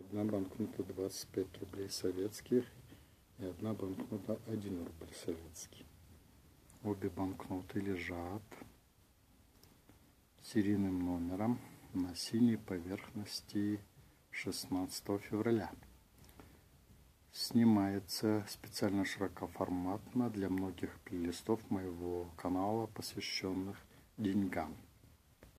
Одна банкнота 25 рублей советских и одна банкнота 1 рубль советский. Обе банкноты лежат серийным номером на синей поверхности 16 февраля. Снимается специально широкоформатно для многих плейлистов моего канала, посвященных деньгам.